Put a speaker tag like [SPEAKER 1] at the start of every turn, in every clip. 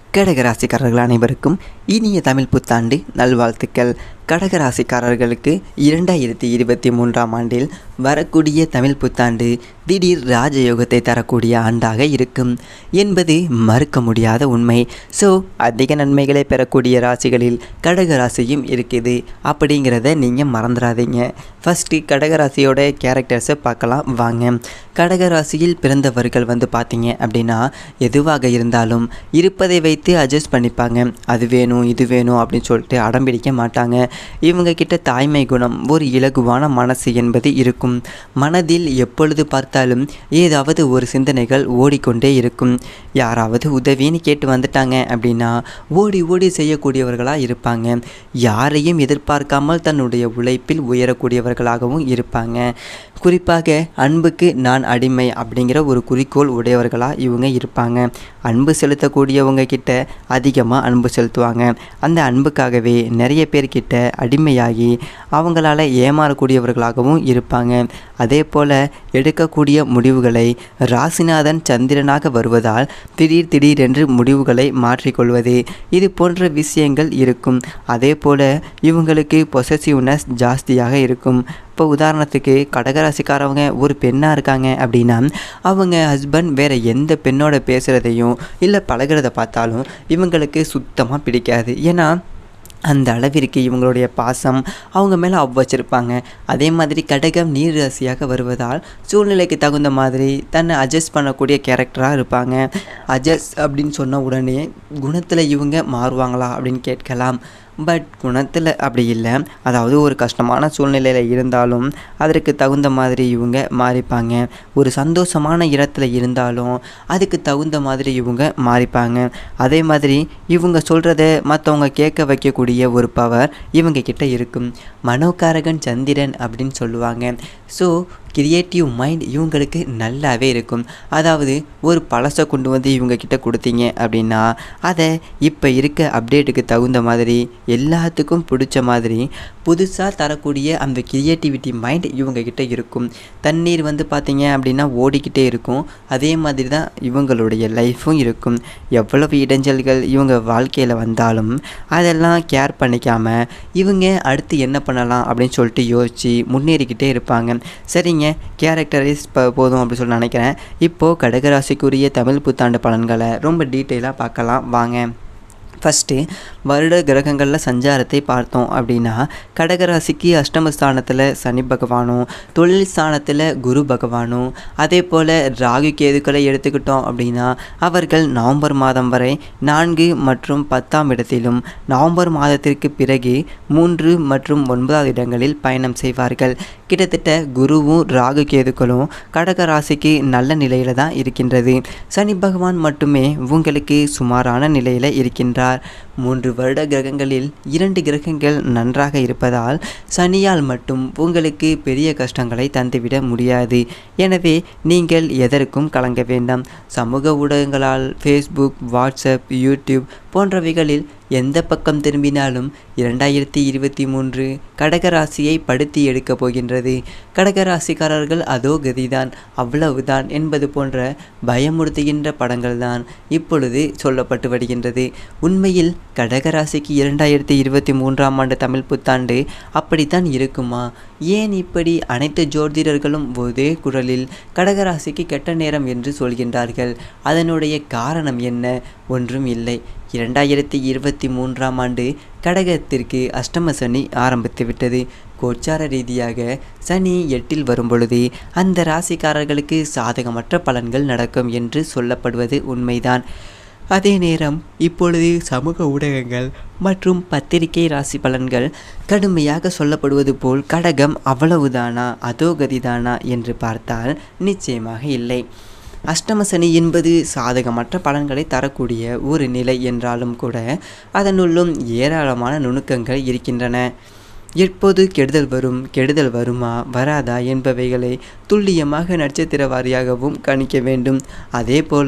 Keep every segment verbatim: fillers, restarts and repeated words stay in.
[SPEAKER 1] கடகராசிக்காரர்கள் அனைவருக்கும் இனிய தமிழ் புத்தாண்டு நல்வாழ்த்துக்கள். கடகராசிக்காரர்களுக்கு இரண்டாயிரத்தி இருபத்தி மூன்றாம் ஆண்டில் வரக்கூடிய தமிழ் புத்தாண்டு திடீர் ராஜயோகத்தை தரக்கூடிய ஆண்டாக இருக்கும் என்பது மறுக்க முடியாத உண்மை. ஸோ அதிக நன்மைகளை பெறக்கூடிய ராசிகளில் கடகராசியும் இருக்குது அப்படிங்கிறத நீங்கள் மறந்துடாதீங்க. ஃபஸ்ட்டு கடகராசியோட கேரக்டர்ஸை பார்க்கலாம் வாங்க. கடகராசியில் பிறந்தவர்கள் வந்து பார்த்தீங்க அப்படின்னா எதுவாக இருந்தாலும் இருப்பதை வைத்து அட்ஜஸ்ட் பண்ணிப்பாங்க. அது வேணும் இது வேணும் அப்படின்னு சொல்லிட்டு அடம்பிடிக்க மாட்டாங்க. இவங்க கிட்ட தாய்மை குணம், ஒரு இலகுவான மனசு என்பது இருக்கும். மனதில் எப்பொழுது பார்த்தாலும் ஏதாவது ஒரு சிந்தனைகள் ஓடிக்கொண்டே இருக்கும். யாராவது உதவின்னு கேட்டு வந்துட்டாங்க அப்படின்னா ஓடி ஓடி செய்யக்கூடியவர்களாக இருப்பாங்க. யாரையும் எதிர்பார்க்காமல் தன்னுடைய உழைப்பில் உயரக்கூடியவர்களாகவும் இருப்பாங்க. குறிப்பாக அன்புக்கு நான் அடிமை அப்படிங்கிற ஒரு குறிக்கோள் உடையவர்களாக இவங்க இருப்பாங்க. அன்பு செலுத்தக்கூடியவங்க கிட்ட அதிகமாக அன்பு செலுத்துவாங்க. அந்த அன்புக்காகவே நிறைய பேர்கிட்ட அடிமையாகி அவங்களால ஏமாறக்கூடியவர்களாகவும் இருப்பாங்க. அதே போல் எடுக்கக்கூடிய முடிவுகளை ராசிநாதன் சந்திரனாக வருவதால் திடீர் திடீரென்று முடிவுகளை மாற்றிக்கொள்வது இது போன்ற விஷயங்கள் இருக்கும். அதே போல் இவங்களுக்கு பொசசிவ்னஸ் ஜாஸ்தியாக இருக்கும். இப்போ உதாரணத்துக்கு கடகராசிக்காரவங்க ஒரு பெண்ணாக இருக்காங்க அப்படின்னா அவங்க ஹஸ்பண்ட் வேறு எந்த பெண்ணோட பேசுகிறதையும் இல்லை பழகிறத பார்த்தாலும் இவங்களுக்கு சுத்தமாக பிடிக்காது. ஏன்னா அந்த அளவிற்கு இவங்களுடைய பாசம் அவங்க மேலே அவ் வச்சுருப்பாங்க. அதே மாதிரி கடகம் நீர் ராசியாக வருவதால் சூழ்நிலைக்கு தகுந்த மாதிரி தன்னை அட்ஜஸ்ட் பண்ணக்கூடிய கேரக்டராக இருப்பாங்க. அட்ஜஸ்ட் அப்படின்னு சொன்ன உடனே குணத்தில் இவங்க மாறுவாங்களா அப்படின்னு கேட்கலாம். பட் குணத்தில் அப்படி இல்லை. அதாவது ஒரு கஷ்டமான சூழ்நிலையில் இருந்தாலும் அதற்கு தகுந்த மாதிரி இவங்க மாறிப்பாங்க. ஒரு சந்தோஷமான இடத்துல இருந்தாலும் அதுக்கு தகுந்த மாதிரி இவங்க மாறிப்பாங்க. அதே மாதிரி இவங்க சொல்கிறத மற்றவங்க கேட்க வைக்கக்கூடிய ஒரு பவர் இவங்க கிட்ட இருக்கும். மனோகாரகன் சந்திரன் அப்படின்னு சொல்லுவாங்க. ஸோ கிரியேட்டிவ் மைண்ட் இவங்களுக்கு நல்லாவே இருக்கும். அதாவது ஒரு பழசை கொண்டு வந்து இவங்க கிட்ட கொடுத்தீங்க அப்படின்னா அதை இப்போ இருக்க அப்டேட்டுக்கு தகுந்த மாதிரி எல்லாத்துக்கும் பிடிச்ச மாதிரி புதுசாக தரக்கூடிய அந்த கிரியேட்டிவிட்டி மைண்ட் இவங்க கிட்ட இருக்கும். தண்ணீர் வந்து பார்த்தீங்க அப்படின்னா ஓடிக்கிட்டே இருக்கும். அதே மாதிரி தான் இவங்களுடைய லைஃப்பும் இருக்கும். எவ்வளவு இடைஞ்சல்கள் இவங்க வாழ்க்கையில் வந்தாலும் அதெல்லாம் கேர் பண்ணிக்காமல் இவங்க அடுத்து என்ன பண்ணலாம் அப்படின்னு சொல்லிட்டு யோசித்து முன்னேறிக்கிட்டே இருப்பாங்க. சரிங்க, கேரக்டரைஸ் போதும் அப்படின்னு சொல்லி நினைக்கிறேன். இப்போது கடகராசிக்குரிய தமிழ் புத்தாண்டு பலன்களை ரொம்ப டீட்டெயிலாக பார்க்கலாம் வாங்க. ஃபஸ்ட்டு வருட கிரகங்களில் சஞ்சாரத்தை பார்த்தோம் அப்படின்னா கடகராசிக்கு அஷ்டமஸ்தானத்தில் சனி பகவானும் தொழில் ஸ்தானத்தில் குரு பகவானும் அதே போல் ராகு கேதுக்களை எடுத்துக்கிட்டோம் அப்படின்னா அவர்கள் நவம்பர் மாதம் வரை நான்கு மற்றும் பத்தாம் இடத்திலும் நவம்பர் மாதத்திற்கு பிறகு மூன்று மற்றும் ஒன்பதாவது இடங்களில் பயணம் செய்வார்கள். கிட்டத்தட்ட குருவும் ராகு கேதுக்களும் கடகராசிக்கு நல்ல நிலையில் தான் இருக்கின்றது. சனி பகவான் மட்டுமே உங்களுக்கு சுமாரான நிலையில் இருக்கின்றார். மூன்று வருட கிரகங்களில் இரண்டு கிரகங்கள் நன்றாக இருப்பதால் சனியால் மட்டும் உங்களுக்கு பெரிய கஷ்டங்களை தந்துவிட முடியாது. எனவே நீங்கள் எதற்கும் கலங்க வேண்டாம். சமூக ஊடகங்களால் ஃபேஸ்புக், வாட்ஸ்அப், யூடியூப் போன்றவைகளில் எந்த பக்கம் திரும்பினாலும் இரண்டாயிரத்தி இருபத்தி மூன்று கடகராசியை படுத்தி எடுக்கப் போகின்றது. கடகராசிக்காரர்கள் அதோ கதிதான் அவ்வளவுதான் என்பது போன்ற பயமுறுத்துகின்ற படங்கள் தான் இப்பொழுது சொல்லப்பட்டு வருகின்றது. உண்மையில் கடகராசிக்கு இரண்டாயிரத்தி இருபத்தி மூன்றாம் ஆண்டு தமிழ் புத்தாண்டு அப்படித்தான் இருக்குமா? ஏன் இப்படி அனைத்து ஜோதிடர்களும் ஒரே குரலில் கடகராசிக்கு கெட்ட நேரம் என்று சொல்கின்றார்கள்? அதனுடைய காரணம் என்ன? ஒன்றும் இல்லை. இரண்டாயிரத்தி இருபத்தி மூன்றாம் ஆண்டு கடகத்திற்கு அஷ்டம சனி ஆரம்பித்து விட்டது. கோச்சார ரீதியாக சனி எட்டில் வரும்பொழுது அந்த ராசிக்காரர்களுக்கு சாதகமற்ற பலன்கள் நடக்கும் என்று சொல்லப்படுவது உண்மைதான். அதே நேரம் இப்பொழுது சமூக ஊடகங்கள் மற்றும் பத்திரிகை ராசி பலன்கள் கடுமையாக சொல்லப்படுவது போல் கடகம் அவ்வளவுதானா அதோகதிதானா என்று பார்த்தால் நிச்சயமாக இல்லை. அஷ்டம சனி என்பது சாதகமற்ற பலன்களை தரக்கூடிய ஒரு நிலை என்றாலும் கூட அதனுள்ளும் ஏராளமான நுணுக்கங்கள் இருக்கின்றன. எப்போது கெடுதல் வரும், கெடுதல் வருமா வராதா என்பவைகளை துல்லியமாக நட்சத்திர வாரியாகவும் கணிக்க வேண்டும். அதே போல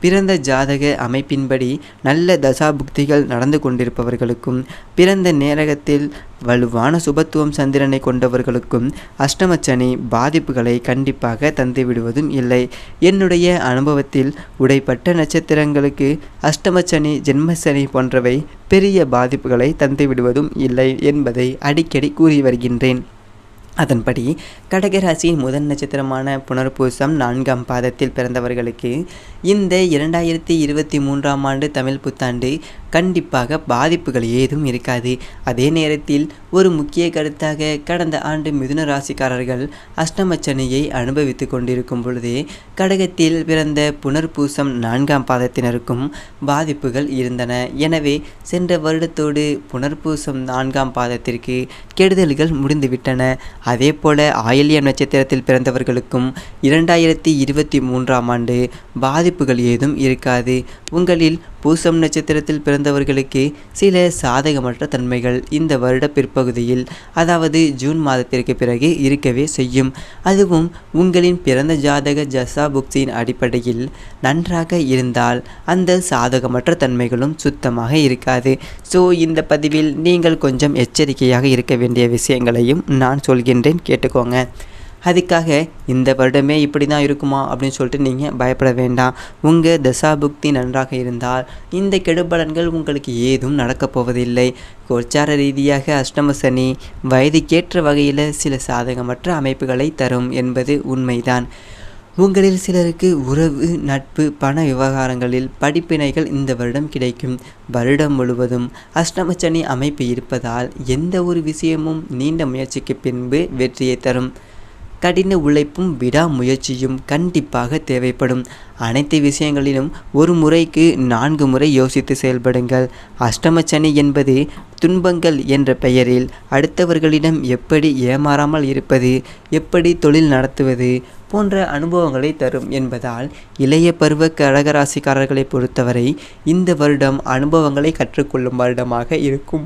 [SPEAKER 1] பிறந்த ஜாதக அமைப்பின்படி நல்ல தசாபுக்திகள் நடந்து கொண்டிருப்பவர்களுக்கும் பிறந்த நேரகத்தில் வலுவான சுபத்துவம் சந்திரனை கொண்டவர்களுக்கும் அஷ்டமச்சனி பாதிப்புகளை கண்டிப்பாக தந்துவிடுவதும் இல்லை. என்னுடைய அனுபவத்தில் உடைப்பட்ட நட்சத்திரங்களுக்கு அஷ்டமச்சனி ஜென்மசனி போன்றவை பெரிய பாதிப்புகளை தந்துவிடுவதும் இல்லை என்பதை அடிக்கடி கூறி வருகின்றேன். அதன்படி கடகராசியின் முதல் நட்சத்திரமான புனர்பூசம் நான்காம் பாதத்தில் பிறந்தவர்களுக்கு இந்த இரண்டாயிரத்தி இருபத்தி மூன்றாம் ஆண்டு தமிழ் புத்தாண்டு கண்டிப்பாக பாதிப்புகள் ஏதும் இருக்காது. அதே நேரத்தில் ஒரு முக்கிய கருத்தாக கடந்த ஆண்டு மிதுன ராசிக்காரர்கள் அஷ்டமச்சனியை அனுபவித்து கொண்டிருக்கும் பொழுதே கடகத்தில் பிறந்த புனர்பூசம் நான்காம் பாதத்தினருக்கும் பாதிப்புகள் இருந்தன. எனவே சென்ற வருடத்தோடு புனர்பூசம் நான்காம் பாதத்திற்கு கெடுதல்கள் முடிந்துவிட்டன. அதே போல ஆயில்யம் நட்சத்திரத்தில் பிறந்தவர்களுக்கும் இரண்டாயிரத்தி இருபத்தி மூன்றாம் ஆண்டு பாதிப்புகள் ஏதும் இருக்காது. உங்களில் பூசம் நட்சத்திரத்தில் பிறந்தவர்களுக்கு சில சாதகமற்ற தன்மைகள் இந்த வருட பிற்பகுதியில், அதாவது ஜூன் மாதத்திற்கு பிறகு இருக்கவே செய்யும். அதுவும் உங்களின் பிறந்த ஜாதக ஜசா புக்தியின் அடிப்படையில் நன்றாக இருந்தால் அந்த சாதகமற்ற தன்மைகளும் சுத்தமாக இருக்காது. ஸோ இந்த பதிவில் நீங்கள் கொஞ்சம் எச்சரிக்கையாக இருக்க வேண்டிய விஷயங்களையும் நான் சொல்கின்றேன், கேட்டுக்கோங்க. அதுக்காக இந்த வருடமே இப்படி தான் இருக்குமா அப்படின்னு சொல்லிட்டு நீங்கள் பயப்பட வேண்டாம். உங்கள் தசாபுக்தி நன்றாக இருந்தால் இந்த கெடுபலன்கள் உங்களுக்கு ஏதும் நடக்கப் போவதில்லை. கோச்சார ரீதியாக அஷ்டம சனி வயதுக்கேற்ற வகையில் சில சாதகமற்ற அமைப்புகளை தரும் என்பது உண்மைதான். உங்களில் சிலருக்கு உறவு, நட்பு, பண விவகாரங்களில் படிப்பினைகள் இந்த வருடம் கிடைக்கும். வருடம் முழுவதும் அஷ்டமச்சனி அமைப்பு இருப்பதால் எந்த ஒரு விஷயமும் நீண்ட முயற்சிக்கு பின்பு வெற்றியை தரும். கடின உழைப்பும் விடாமுயற்சியும் கண்டிப்பாக தேவைப்படும். அனைத்து விஷயங்களிலும் ஒரு முறைக்கு நான்கு முறை யோசித்து செயல்படுங்கள். அஷ்டமச்சனி என்பது துன்பங்கள் என்ற பெயரில் அடுத்தவர்களிடம் எப்படி ஏமாறாமல் இருப்பது, எப்படி தொழில் நடத்துவது போன்ற அனுபவங்களை தரும் என்பதால் இளைய பருவ கடகராசிக்காரர்களை பொறுத்தவரை இந்த வருடம் அனுபவங்களை கற்றுக்கொள்ளும் வருடமாக இருக்கும்.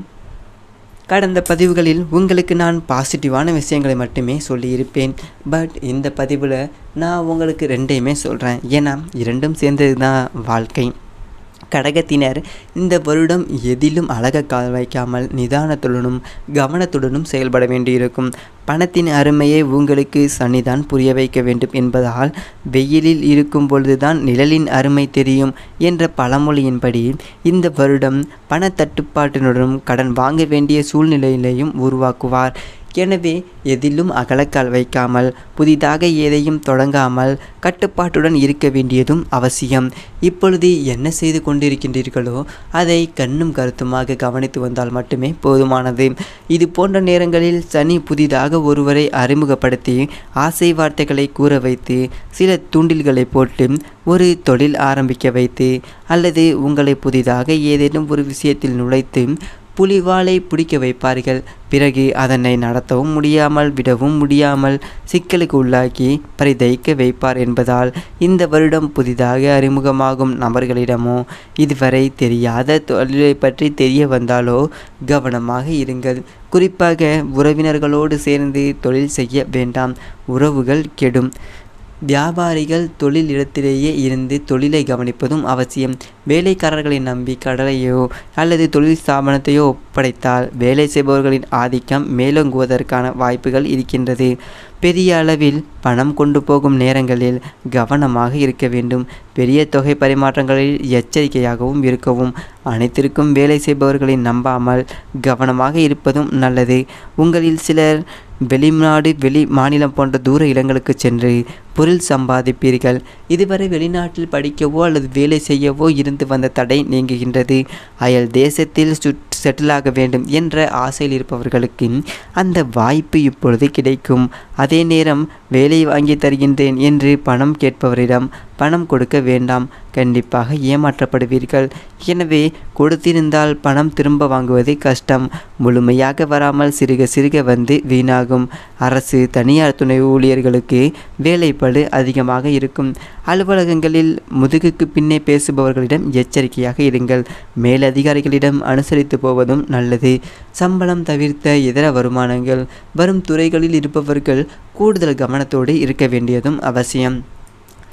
[SPEAKER 1] கடந்த பதிவுகளில் உங்களுக்கு நான் பாசிட்டிவான விஷயங்களை மட்டுமே சொல்லியிருப்பேன். பட் இந்த பதிவில் நான் உங்களுக்கு ரெண்டையுமே சொல்கிறேன். ஏன்னா இரண்டும் சேர்ந்தது தான் வாழ்க்கை. கடகத்தினர் இந்த வருடம் எதிலும் அழக கால் வைக்காமல் நிதானத்துடனும் கவனத்துடனும் செயல்பட வேண்டியிருக்கும். பணத்தின் அருமையை உங்களுக்கு சனிதான் புரிய வைக்க வேண்டும் என்பதால் வெயிலில் இருக்கும் பொழுதுதான் நிழலின் அருமை தெரியும் என்ற பழமொழியின்படி இந்த வருடம் பண தட்டுப்பாட்டினுடனும் கடன் வாங்க வேண்டிய சூழ்நிலையிலையும் உருவாக்குவார். எனவே எதிலும் அகலக்கால் வைக்காமல் புதிதாக எதையும் தொடங்காமல் கட்டுப்பாட்டுடன் இருக்க வேண்டியதும் அவசியம். இப்பொழுது என்ன செய்து கொண்டிருக்கின்றீர்களோ அதை கண்ணும் கருத்துமாக கவனித்து வந்தால் மட்டுமே போதுமானது. இது போன்ற நேரங்களில் சனி புதிதாக ஒருவரை அறிமுகப்படுத்தி ஆசை வார்த்தைகளை கூற வைத்து சில தூண்டில்களை போட்டு ஒரு தொழில் ஆரம்பிக்க வைத்து அல்லது உங்களை புதிதாக ஏதேனும் ஒரு விஷயத்தில் நுழைத்து புலிவாலை பிடிக்க வைப்பார்கள். பிறகு அதனை நடத்தவும் முடியாமல் விடவும் முடியாமல் சிக்கலுக்கு உள்ளாக்கி பரிதைக்க வைப்பார் என்பதால் இந்த வருடம் புதிதாக அறிமுகமாகும் நபர்களிடமோ இதுவரை தெரியாத தொழிலை பற்றி தெரிய வந்தாலோ கவனமாக இருங்கள். குறிப்பாக உறவினர்களோடு சேர்ந்து தொழில் செய்ய வேண்டாம், உறவுகள் கெடும். வியாபாரிகள் தொழில் இடத்திலேயே இருந்து தொழிலை கவனிப்பதும் அவசியம். வேலைக்காரர்களை நம்பி கடலையோ அல்லது தொழில் ஸ்தாபனத்தையோ ஒப்படைத்தால் வேலை செய்பவர்களின் ஆதிக்கம் மேலோங்குவதற்கான வாய்ப்புகள் இருக்கின்றது. பெரிய அளவில் பணம் கொண்டு போகும் நேரங்களில் கவனமாக இருக்க வேண்டும். பெரிய தொகை பரிமாற்றங்களில் எச்சரிக்கையாகவும் இருக்கவும். அனைத்திற்கும் வேலை செய்பவர்களை நம்பாமல் கவனமாக இருப்பதும் நல்லது. உங்களில் சிலர் வெளிநாடு, வெளி மாநிலம் போன்ற தூர இடங்களுக்கு சென்று பொருள் சம்பாதிப்பீர்கள். இதுவரை வெளிநாட்டில் படிக்கவோ அல்லது வேலை செய்யவோ இருந்து வந்த தடை நீங்குகின்றது. அயல் தேசத்தில் சுட் செட்டிலாக வேண்டும் என்ற ஆசையில் இருப்பவர்களுக்கு அந்த வாய்ப்பு இப்பொழுது கிடைக்கும். அதே நேரம் வேலை வாங்கி தருகின்றேன் என்று பணம் கேட்பவரிடம் பணம் கொடுக்க வேண்டாம், கண்டிப்பாக ஏமாற்றப்படுவீர்கள். எனவே கொடுத்திருந்தால் பணம் திரும்ப வாங்குவது கஷ்டம். முழுமையாக வராமல் சிறுக சிறுக வந்து வீணாகும். அரசு, தனியார் துணை ஊழியர்களுக்கு வேலைப்பளு அதிகமாக இருக்கும். அலுவலகங்களில் முதுகுக்கு பின்னே பேசுபவர்களிடம் எச்சரிக்கையாக இருங்கள். மேலதிகாரிகளிடம் அனுசரித்து போவதும் நல்லது. சம்பளம் தவிர்த்த இதர வருமானங்கள் வரும் துறைகளில் இருப்பவர்கள் கூடுதல் கவனத்தோடு இருக்க வேண்டியதும் அவசியம்.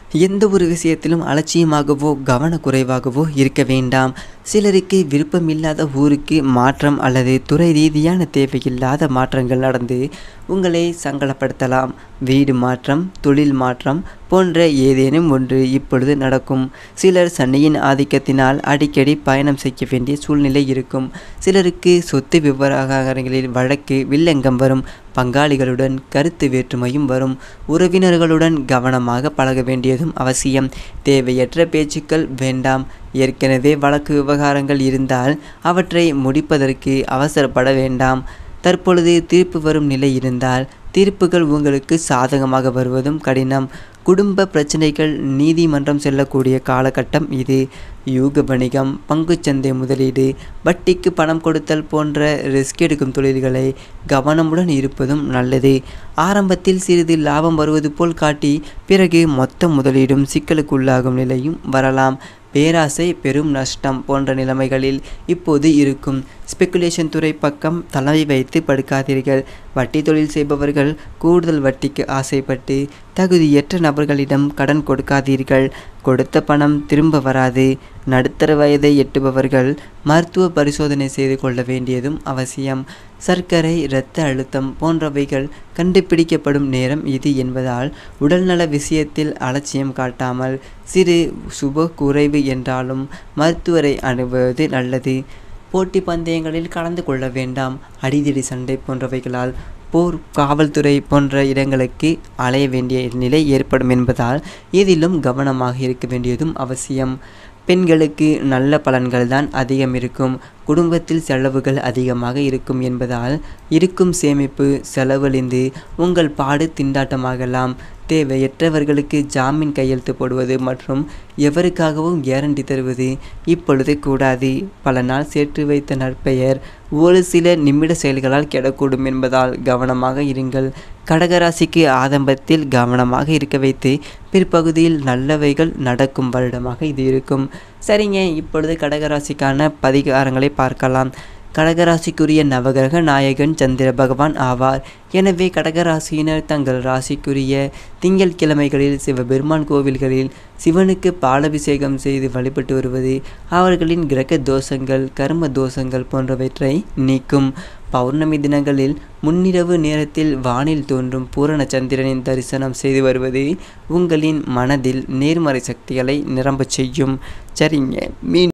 [SPEAKER 1] எந்த ஒரு விஷயத்திலும் அலட்சியமாகவோ கவனக்குறைவாகவோ இருக்க வேண்டாம். சிலருக்கு விருப்பமில்லாத ஊருக்கு மாற்றம் அல்லது துறை ரீதியான தேவையில்லாத மாற்றங்கள் நடந்து உங்களை சங்கடப்படுத்தலாம். வீடு மாற்றம், தொழில் மாற்றம் போன்ற ஏதேனும் ஒன்று இப்பொழுது நடக்கும். சிலர் சனியின் ஆதிக்கத்தினால் அடிக்கடி பயணம் செய்ய வேண்டிய சூழ்நிலை இருக்கும். சிலருக்கு சொத்து விவகாரங்களில் வழக்கு வில்லங்கம் வரும். பங்காளிகளுடன் கருத்து வேற்றுமையும் வரும். உறவினர்களுடன் கவனமாக பழக வேண்டியதும் அவசியம். தேவையற்ற பேச்சுக்கள் வேண்டாம். ஏற்கனவே வழக்கு விவகாரங்கள் இருந்தால் அவற்றை முடிப்பதற்கு அவசரப்பட வேண்டாம். தற்பொழுது தீர்ப்பு வரும் நிலை இருந்தால் தீர்ப்புகள் உங்களுக்கு சாதகமாக வருவதும் கடினம். குடும்ப பிரச்சனைகள் நீதிமன்றம் செல்லக்கூடிய காலகட்டம் இது. யூக வணிகம், பங்குச்சந்தை முதலீடு, வட்டிக்கு பணம் கொடுத்தல் போன்ற ரிஸ்க் எடுக்கும் தொழில்களை கவனமுடன் இருப்பதும் நல்லது. ஆரம்பத்தில் சிறிது லாபம் வருவது போல் காட்டி பிறகு மொத்த முதலீடும் சிக்கலுக்குள்ளாகும் நிலையும் வரலாம். பேராசை பெரும் நஷ்டம் போன்ற நிலைமைகளில் இப்போது இருக்கும். ஸ்பெகுலேஷன் துறை பக்கம் தலை வைத்து படுக்காதீர்கள். வட்டி தொழில் செய்பவர்கள் கூடுதல் வட்டிக்கு ஆசைப்பட்டு தகுதியற்ற நபர்களிடம் கடன் கொடுக்காதீர்கள். கொடுத்த பணம் திரும்ப வராது. நடுத்தர வயதை எட்டுபவர்கள் மருத்துவ பரிசோதனை செய்து கொள்ள வேண்டியதும் அவசியம். சர்க்கரை, இரத்த அழுத்தம் போன்றவைகள் கண்டுபிடிக்கப்படும் நேரம் இது என்பதால் உடல்நல விஷயத்தில் அலட்சியம் காட்டாமல் சிறு சுப குறைவு என்றாலும் மருத்துவரை அணுகுவது நல்லது. போட்டி பந்தயங்களில் கலந்து கொள்ள வேண்டாம். அடிதடி சண்டை போன்றவைகளால் போர், காவல்துறை போன்ற இடங்களுக்கு அலைய வேண்டிய நிலை ஏற்படும் என்பதால் இதிலும் கவனமாக இருக்க வேண்டியதும் அவசியம். பெண்களுக்கு நல்ல பலன்கள் தான் அதிகம் இருக்கும். குடும்பத்தில் செலவுகள் அதிகமாக இருக்கும் என்பதால் இருக்கும் சேமிப்பு செலவழிந்து உங்கள் பாடு திண்டாட்டமாகலாம். தேவையற்றவர்களுக்கு ஜாமீன் கையெழுத்து போடுவது மற்றும் எவருக்காகவும் கேரண்டி தருவது இப்பொழுது கூடாது. பல நாள் சேர்த்து வைத்த நற்பெயர் ஒரு சில நிமிட செயல்களால் கெடக்கூடும் என்பதால் கவனமாக இருங்கள். கடகராசிக்கு ஆரம்பத்தில் கவனமாக இருக்க வைத்து பிற்பகுதியில் நல்லவைகள் நடக்கும் வருடமாக இது இருக்கும். சரிங்க, இப்பொழுது கடகராசிக்கான பரிகாரங்களை பார்க்கலாம். கடகராசிக்குரிய நவகிரக நாயகன் சந்திர பகவான் ஆவார். எனவே கடகராசியினர் தங்கள் ராசிக்குரிய திங்கள் கிழமைகளில் சிவபெருமான் கோவில்களில் சிவனுக்கு பாலாபிஷேகம் செய்து வழிபட்டு வருவது அவர்களின் கிரக தோஷங்கள், கர்ம தோஷங்கள் போன்றவற்றை நீக்கும். பௌர்ணமி தினங்களில் முன்னிரவு நேரத்தில் வானில் தோன்றும் பூரண சந்திரனின் தரிசனம் செய்து வருவது உங்களின் மனதில் நேர்மறை சக்திகளை நிரம்பச் செய்யும். சரிங்க, மீண்டும்